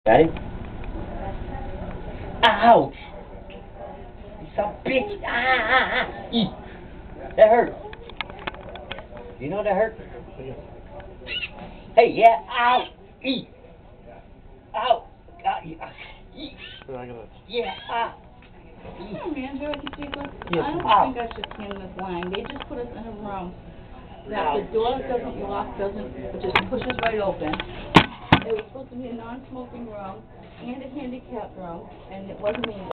Got it? Ouch! You son of a bitch! Eek. That hurt. You know that hurt? Hey, yeah, ow! Eek! Ow! Eek! Yeah, ow! Oh, Andrew, I can speak with. Yes, I don't think I should stand in this line. They just put us in a room that the door doesn't lock, it just pushes right open. It was supposed to be a non-smoking room and a handicap room, and it wasn't being